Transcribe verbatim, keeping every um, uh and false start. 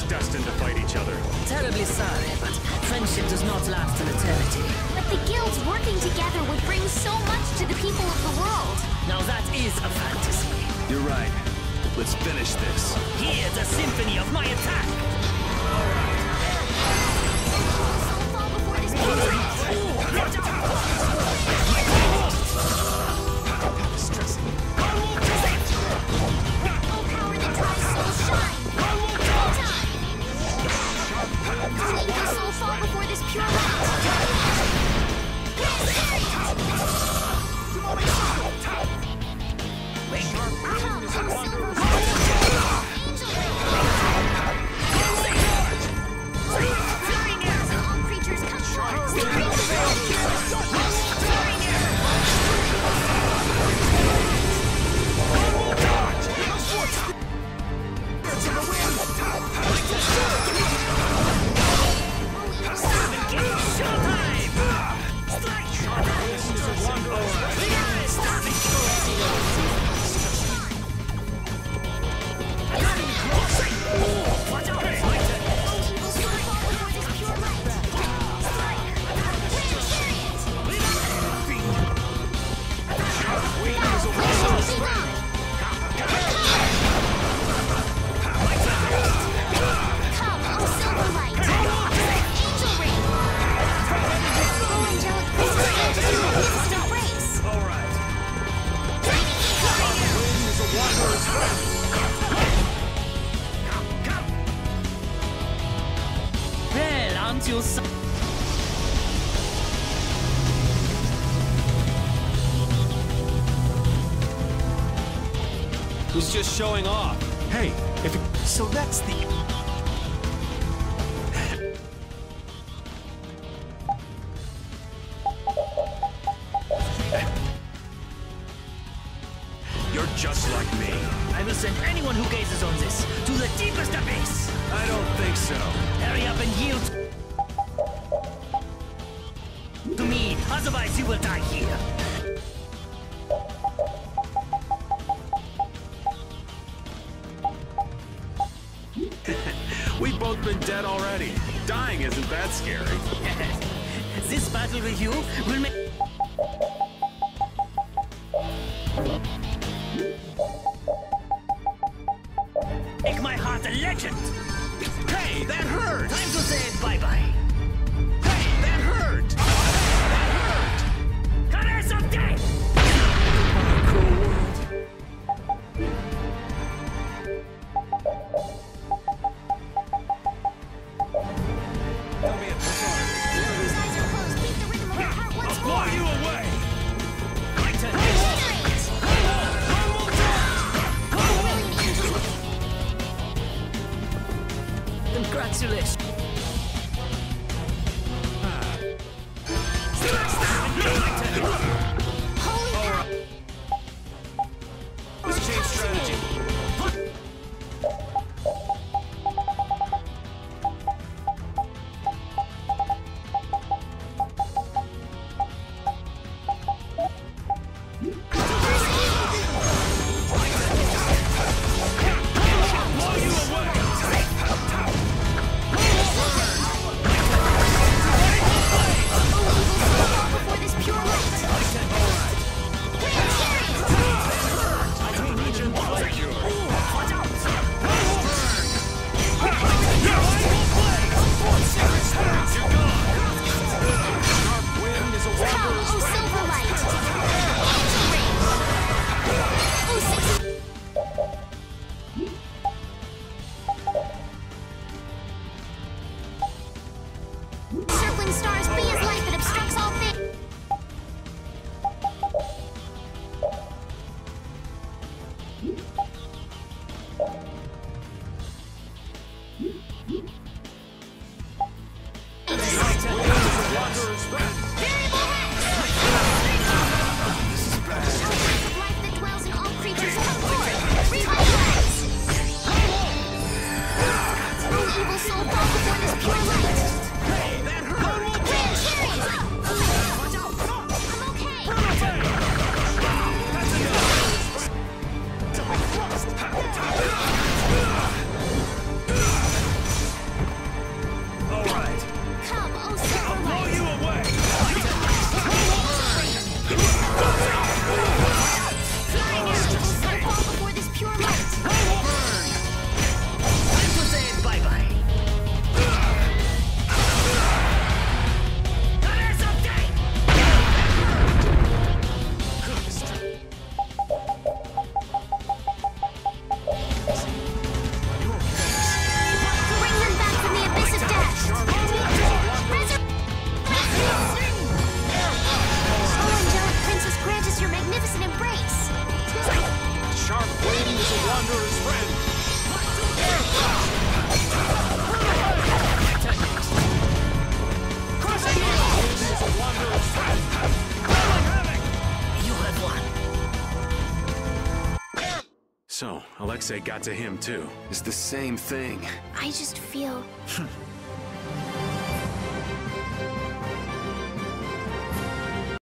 destined to fight each other. Terribly sorry, but friendship does not last an eternity. But the guilds working together would bring so much to the people of the world. Now that is a fantasy. You're right. Let's finish this. Hear the symphony of my attack! He's just showing off. Hey, if it, so that's the... You're just like me. I will send anyone who gazes on this to the deepest abyss! I don't think so. Hurry up and yield to me, otherwise you will die here. We've both been dead already. Dying isn't that scary. This battle with you will make... make my heart a legend! Hey, that hurt! Time to say bye-bye. Hey, that hurt! That hurt! Caress of death! Eyes are closed. Keep the rhythm of our heart once more. So, Alexei got to him too. It's the same thing. I just feel